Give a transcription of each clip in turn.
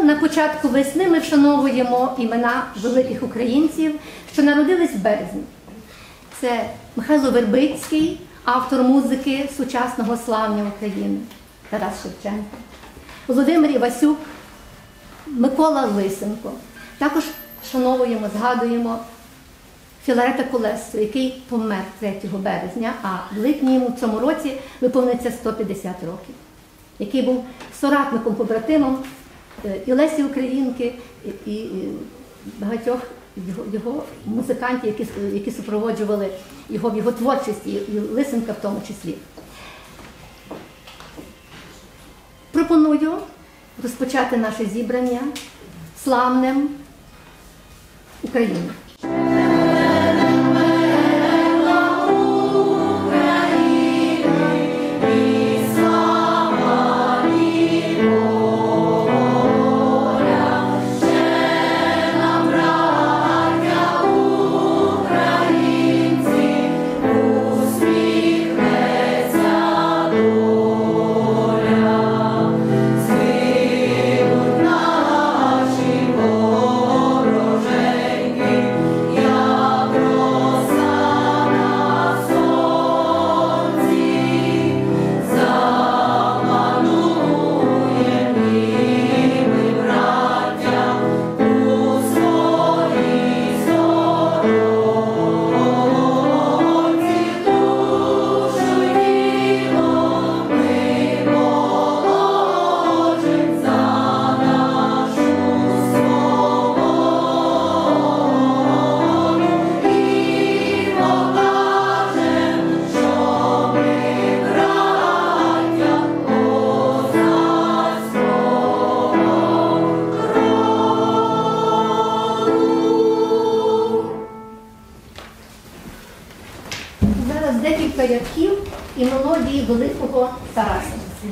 на початку весни ми вшановуємо імена великих українців, що народились в березні. Це Михайло Вербицький, автор музики сучасного славня України, Тарас Шевченко, Володимир Івасюк, Микола Лисенко. Також вшановуємо, згадуємо Філарета Колессо, який помер 3 березня, а в липні йому в цьому році виповниться 150 років, який був соратником, побратимом і Лесі Українки, і багатьох його музикантів, які супроводжували його в його творчості, і Лисенка в тому числі. Пропоную розпочати наше зібрання славним Україну. Декілька рядків і мелодії великого Тараса.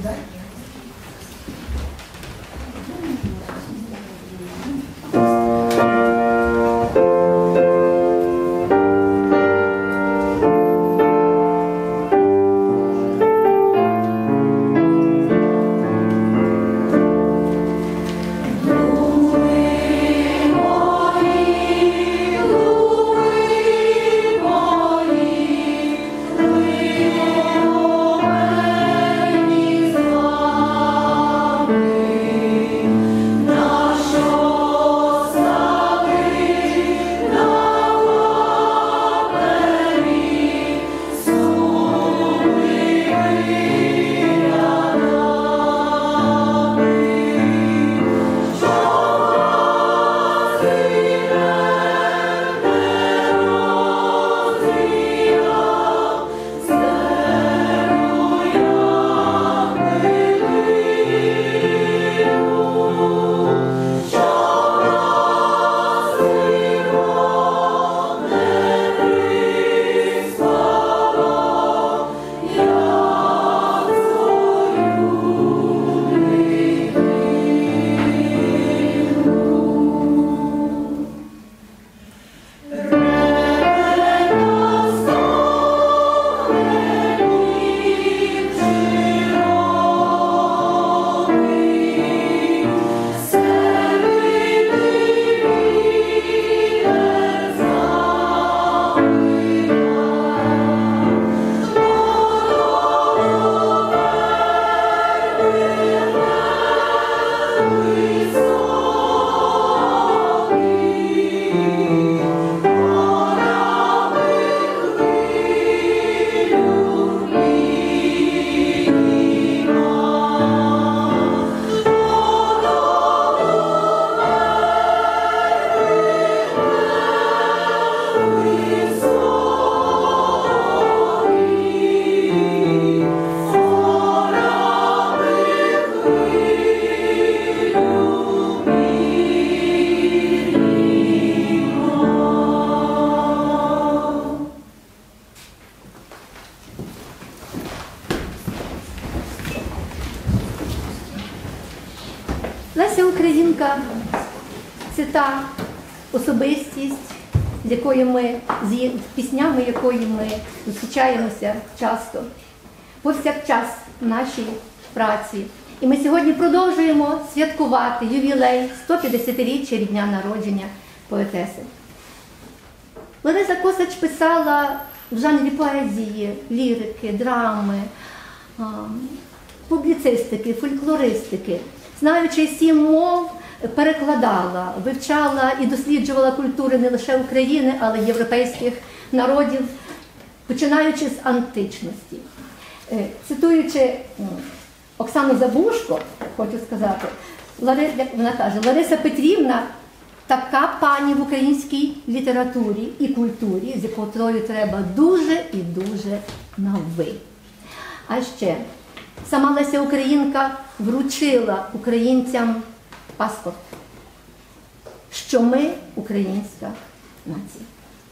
Леся Українка – це та особистість, з якою ми, з піснями якої ми зустрічаємося часто, повсякчас в нашій праці. І ми сьогодні продовжуємо святкувати ювілей 150-річчя від дня народження поетеси. Лариса Косач писала в жанрі поезії, лірики, драми, публіцистики, фольклористики. Знаючи 7 мов, перекладала, вивчала і досліджувала культури не лише України, але й європейських народів, починаючи з античності. Цитуючи Оксану Забушко, хочу сказати, вона каже: Лариса Петрівна така пані в українській літературі і культурі, з якою треба дуже і дуже на «ви». А ще сама Леся Українка вручила українцям паспорт, що ми українська нація.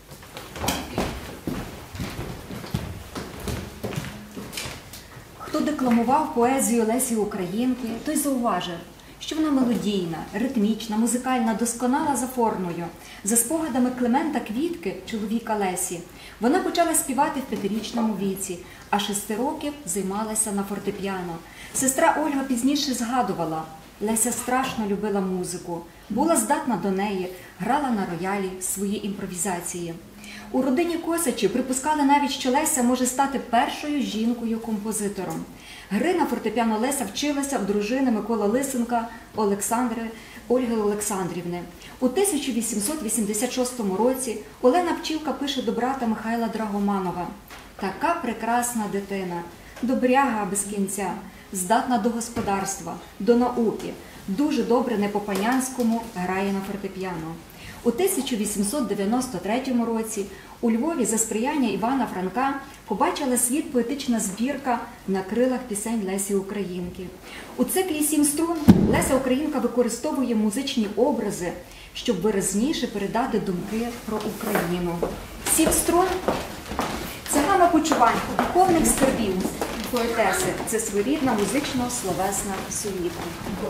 Хто декламував поезію Лесі Українки, той зауважив, що вона мелодійна, ритмічна, музикальна, досконала за формою. За спогадами Климента Квітки, чоловіка Лесі, вона почала співати в 5-річному віці, а 6 років займалася на фортепіано. Сестра Ольга пізніше згадувала: Леся страшно любила музику, була здатна до неї, грала на роялі свої імпровізації. У родині Косачів припускали навіть, що Леся може стати першою жінкою-композитором. Гри на фортепіано Леся вчилася в дружини Миколи Лисенка Ольги Олександрівни. У 1886 році Олена Пчілка пише до брата Михайла Драгоманова: «Така прекрасна дитина, добряга без кінця, здатна до господарства, до науки, дуже добре не по-панянському грає на фортепіано». У 1893 році у Львові за сприяння Івана Франка побачила світ поетична збірка «На крилах пісень Лесі Українки». У циклі «7 струн» Леся Українка використовує музичні образи, щоб виразніше передати думки про Україну. «7 струн» – це гама почувань, духовних скарбів поетеси. Це своєрідна музично-словесна сувітка.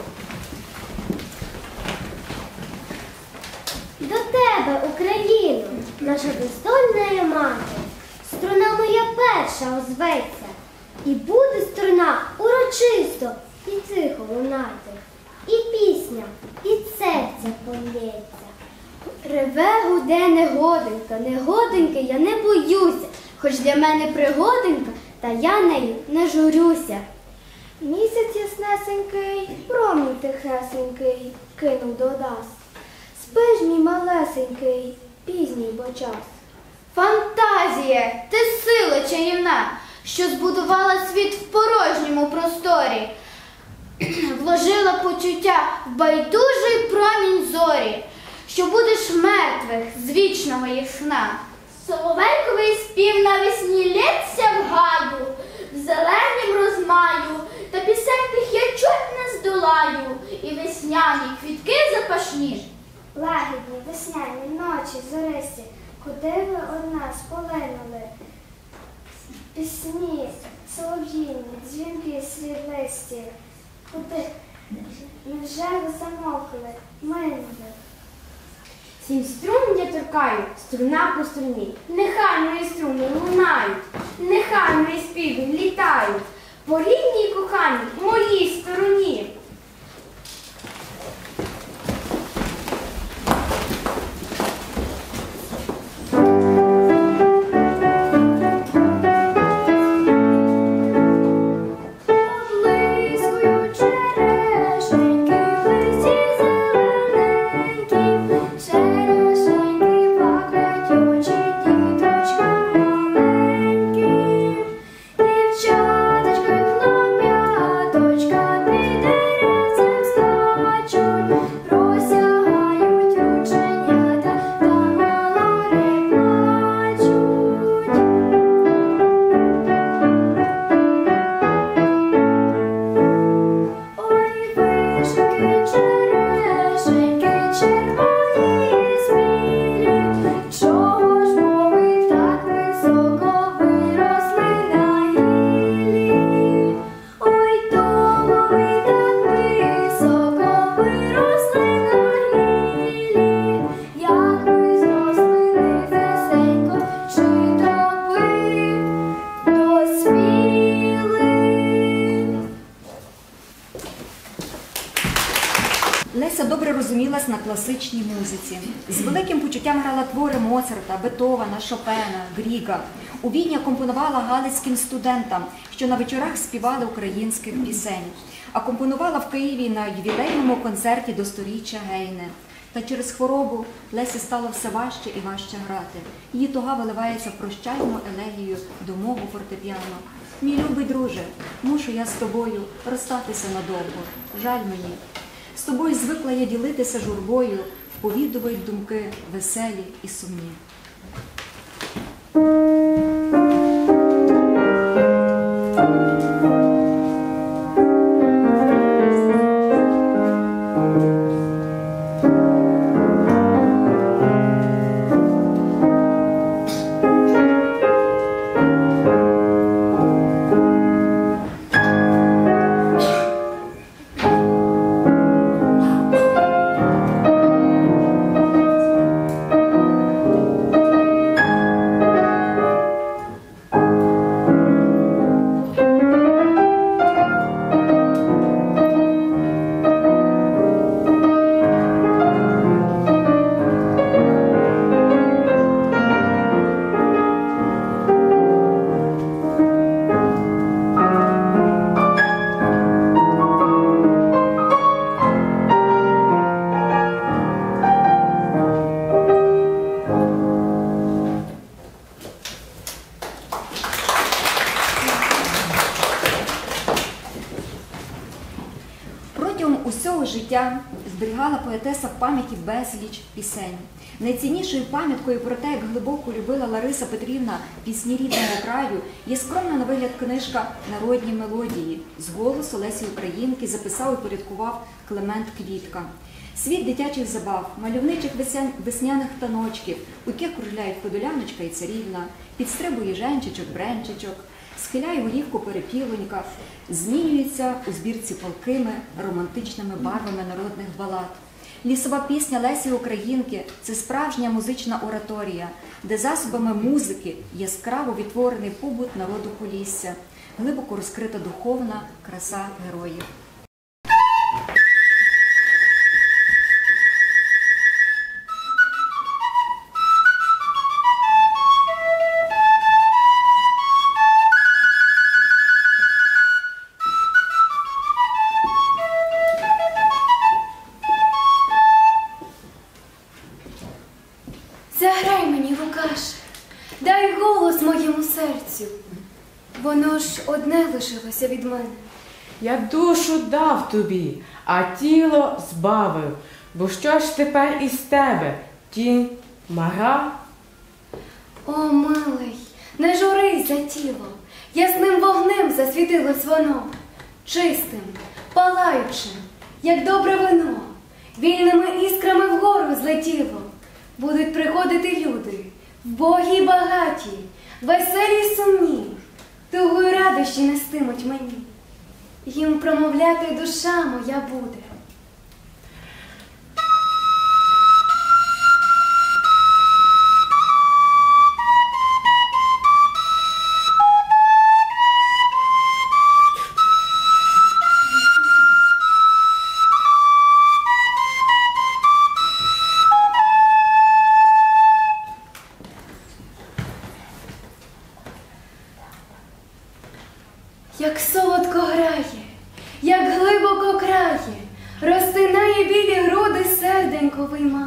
До тебе, Україно, наша достойна мати, струна моя перша озветься, і буде струна урочисто і тихо лунати, і пісня від серця полється. Реве гуде негоденька, негоденьки я не боюся, хоч для мене пригоденька, та я нею не журюся. Місяць яснесенький, промінь тихесенький, кинув до нас. Спиш, мій малесенький, пізній бо час. Фантазія, ти сила чарівна, що збудувала світ в порожньому просторі, вложила почуття в байдужий промінь зорі, що будеш мертвих з вічного їх сна. Соловейковий спів навесні лється в гаю, в зеленім розмаю, та пісень тих я чуть не здолаю, і весняні квітки запашні. Лагідні, весняні ночі, зорисі, куди ви од нас полинули? Пісні, солов'їні, дзвінки сріблисті, куди? Невже ви замовкли, минули? 7 струн я торкаю, струна по струні. Нехай мої струни лунають, нехай мої співи літають по рідній коханій моїй стороні. Леся добре розумілась на класичній музиці. З великим почуттям грала твори Моцарта, Бетовена, Шопена, Гріга. У Відні компонувала галицьким студентам, що на вечорах співали українських пісень. А компонувала в Києві на ювілейному концерті до 100-річчя Гейне. Та через хворобу Лесі стало все важче і важче грати. Її туга виливається в прощальну елегію до мого фортепіано. Мій любий друже, мушу я з тобою розстатися надовго. Жаль мені. З тобою звикла я ділитися журбою, вповідувають думки веселі і сумні. Усього життя зберігала поетеса в пам'яті безліч пісень. Найціннішою пам'яткою про те, як глибоко любила Лариса Петрівна пісні рідного краю, є скромна на вигляд книжка «Народні мелодії». З голосу Лесі Українки записав і порядкував Климент Квітка. Світ дитячих забав, мальовничих весняних таночків, у яких кружляють ходуляночка і царівна, підстрибує женчичок-бренчичок, схиляє голівку перепілонька, змінюється у збірці палкими, романтичними барвами народних балад. Лісова пісня Лесі Українки – це справжня музична ораторія, де засобами музики яскраво відтворений побут народу Полісся, глибоко розкрита духовна краса героїв. Заграй мені, Лукаше, дай голос моєму серцю. Воно ж одне лишилося від мене. Я душу дав тобі, а тіло збавив. Бо що ж тепер із тебе? Тінь, мара? О, милий, не журись за тіло. Ясним вогнем засвітилось воно. Чистим, палаючим, як добре вино. Вільними іскрами вгору злетіло. Будуть приходити люди, вбогі й багаті, веселі й сумні, тугу й радощі нестимуть мені. Їм промовляти душа моя буде. Як солодко грає, як глибоко крає, розтинає білі груди, серденько виймає.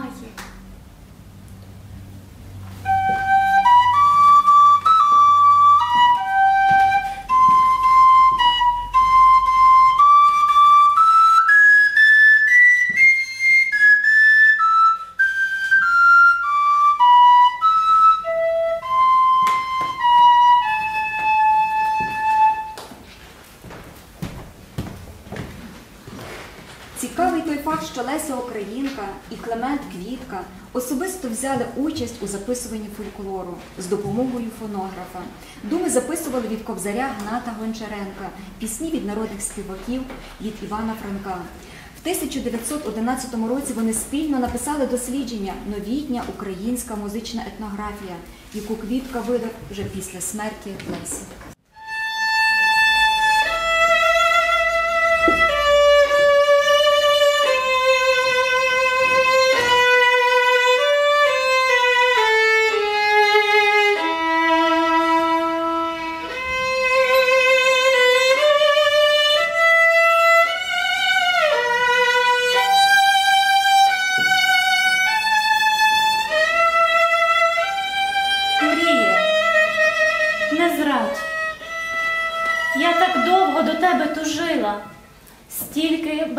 Цікавий той факт, що Леся Українка і Климент Квітка особисто взяли участь у записуванні фольклору з допомогою фонографа. Думи записували від Кобзаря Гната Гончаренка, пісні від народних співаків від Івана Франка. В 1911 році вони спільно написали дослідження «Новітня українська музична етнографія», яку Квітка видав вже після смерті Лесі.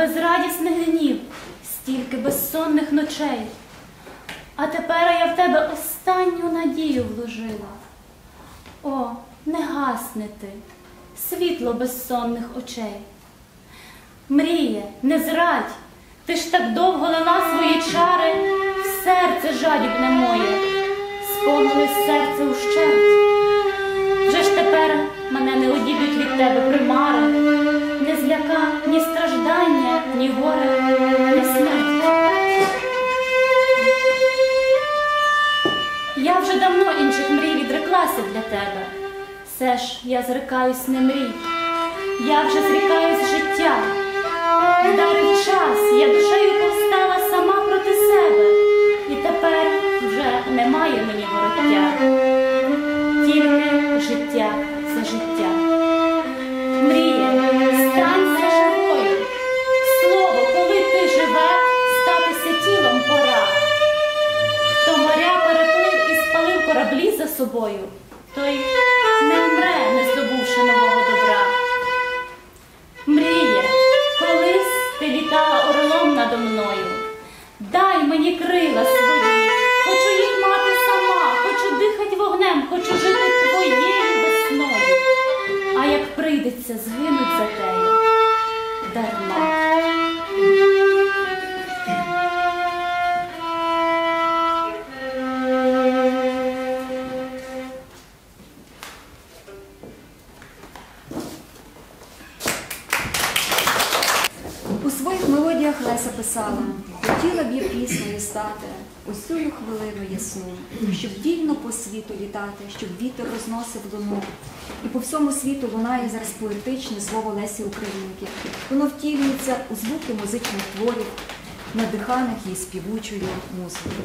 безрадісних днів, стільки безсонних ночей. А тепер я в тебе останню надію вложила. О, не гасни ти, світло безсонних очей. Мріє, не зрадь, ти ж так довго лила свої чари, в серце жадібне моє, сповнилось серце ущерть. Вже ж тепер мене не одіб'ють від тебе примари, не зляка ні страждання, ні горе, ні смерть. Я вже давно інших мрій відреклася для тебе. Все ж я зрикаюсь не мрій, я вже зрікаюсь життя. Вдарив час, я душею повстала сама проти себе, і тепер вже немає мені вороття. Тільки життя за життя. Мріє, станься живою. Слово, коли ти живе, статися тілом пора. Хто моря переплив і спалив кораблі за собою, той не вмре, не здобувши нового добра. Мріє, колись ти літала орлом надо мною. Дай мені крила свої, хочу їх мати сама, хочу дихать вогнем, хочу жити твоєю весною. А як прийдеться згинуть за тею, дарма. У своїх мелодіях Леся писала: хотіла б я піснею стати ось цю хвилину ясну, щоб вільно по світу літати, щоб вітер розносив луну. І по всьому світу лунає зараз поетичне слово Лесі Українки. Воно втілюється у звуки музичних творів, надиханих її співучою музикою.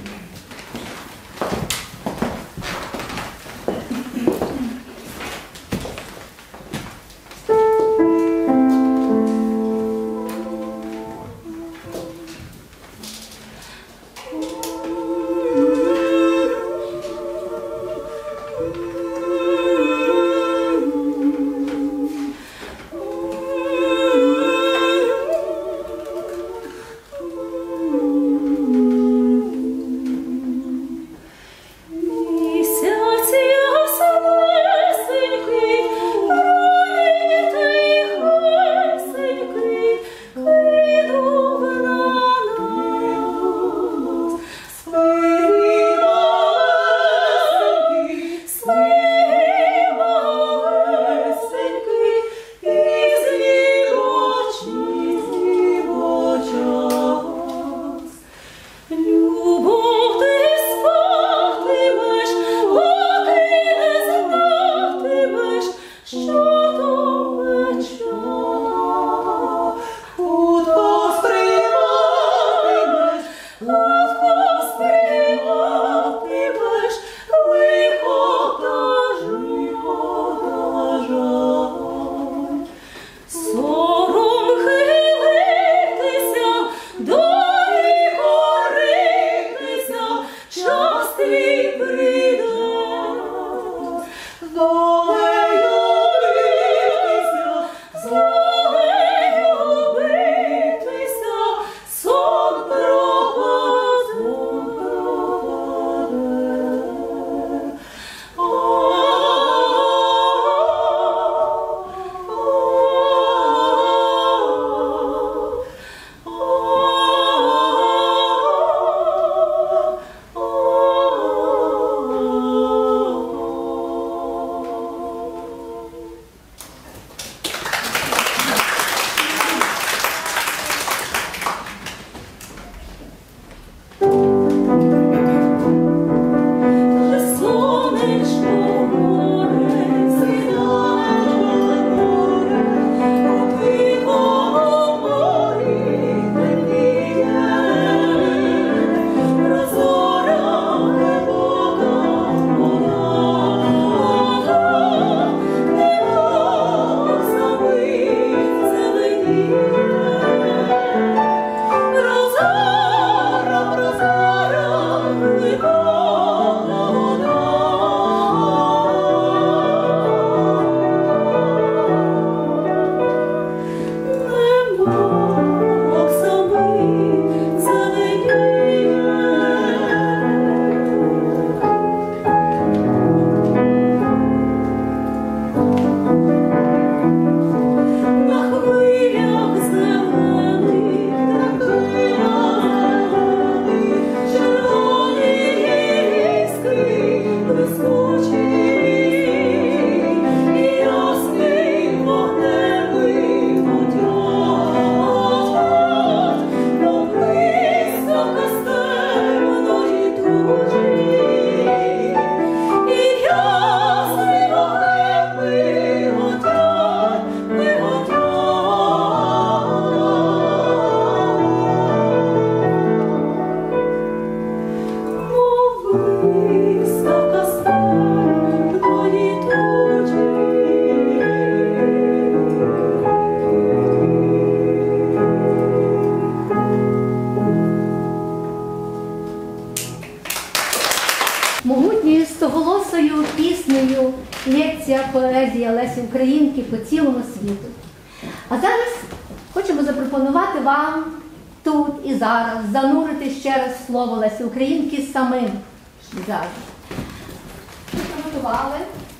піснею лекція поезія Лесі Українки по цілому світу. А зараз хочемо запропонувати вам тут і зараз занурити ще раз в слово Лесі Українки самим. Зараз. Ми приготували.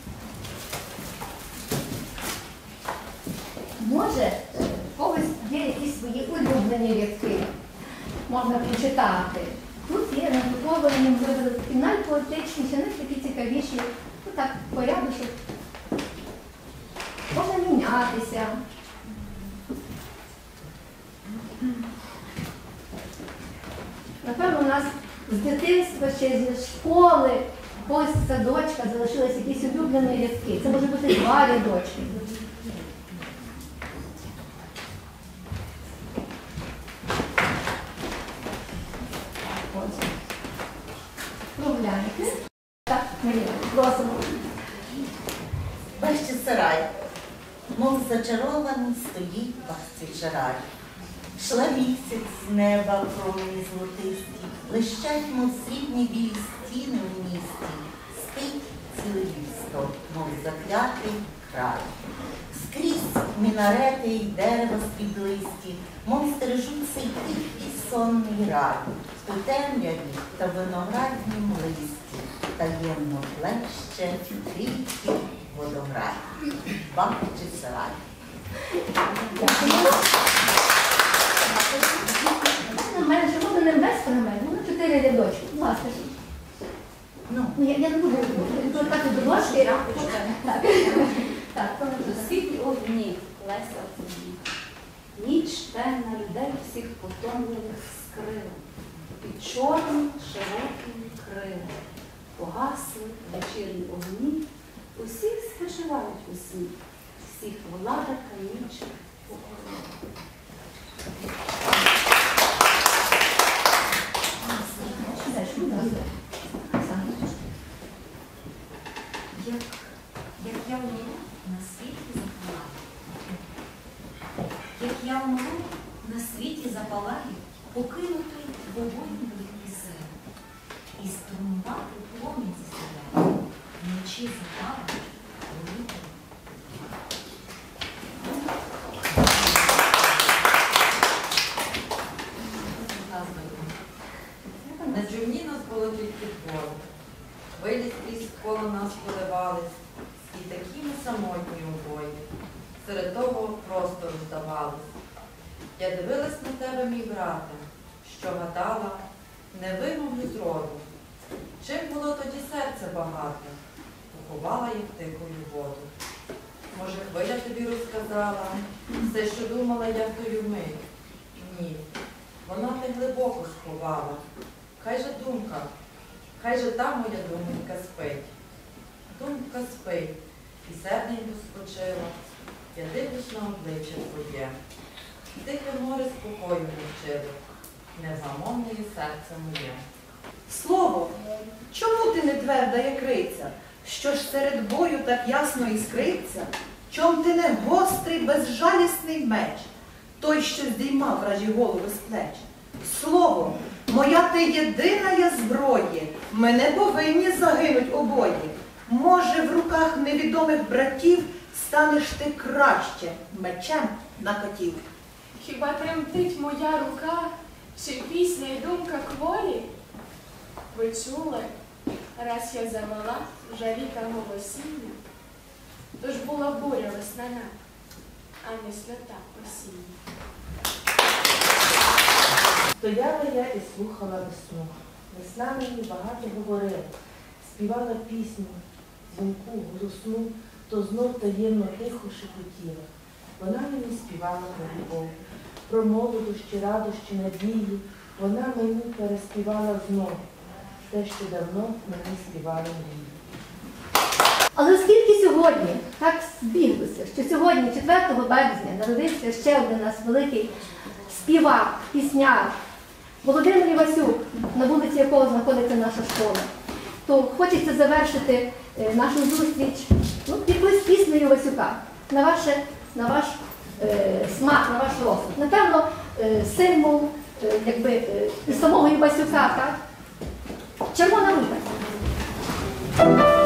Може, в когось є якісь свої улюблені рядки, можна прочитати. Тут є надруковані, ми вибрали такі найпоетичніші, такі цікавіші. Тут так порядочок. Можна мінятися. Напевно, у нас з дитинства ще зі школи, ось садочка, залишились якісь улюблені рядки. Це може бути 2 рядочки. Прогляньте. Так, Марія, просимо. Бачите, сарай, мов зачарований, стоїть пастича рай. Шла місяць з неба промені золотисті, блищать, мов срібні білі стіни у місті, спить ціле місто, мов заклятий край. Скрізь мінарети й дерева світлисті, мов стережуть цей тихий сонний рай, у темряві та винограднім листі, таємно плеще тихий водограй. Бахчий сарай. У мене ще буде не без феномену, 4 рядочки. Будь ласка. Я не буду повертати до дошки. Так. Світлі огні, Леся Українка. Ніч темна, людей всіх потомлених скрила. Під чорним широким крилом погасли вечірні огні, усі спочивають у сні, всіх влада камінчик покорила. Як я умру, на світі запалаю. Як я умру, на світі запалаю, покинутий вогонь великий сил. І струмувати пломінь зі себе, вночі запалить великий. На човні нас було тільки двоє. Хвилі скрізь коло нас поливались, і такі ми самотні обоє. Серед того простору здавались. Я дивилась на тебе, мій брате, що гадала, не вимовлю зроду. Чим було тоді серце багате, поховала я в тихою воду. Може, хвиля тобі розказала все, що думала я в тою мить? Ні, вона не глибоко сховала. Хай же думка, хай же та моя думка спить. Думка спить, і серденько спочила. Я дивлюсь на обличчя твоє. Тихе море спокою навчило, невгамовне є серце моє. Слово, чому ти не тверда, як риця? Що ж серед бою так ясно іскриться? Чом ти не гострий, безжалісний меч, той, що здіймав вражі голови з плеч? Слово, моя ти єдина я зброї, ми не повинні загинуть обоє. Може, в руках невідомих братів станеш ти краще мечем на котів. Хіба тремтить моя рука, чи пісня й думка кволі? Ви чули, раз я завела в жарі та голосіння, тож була буря весняна, а не сльота осіння. Стояла я і слухала весну. Весна мені багато говорила, співала пісню, дзвінку, голосну, то знов таємно тихо шепотіла. Вона мені співала про любов, про молодощі, радощі, надії. Вона мені переспівала знов те, що давно мені співали мрії. Але оскільки сьогодні так збіглося, що сьогодні, 4 березня, народився ще один у нас великий співак, пісняр Володимир Івасюк, на вулиці якого знаходиться наша школа, то хочеться завершити нашу зустріч якоюсь піснею Івасюка на ваш смак, на ваш розсуд. Напевно, символ і самого Івасюка, так? Червона рута.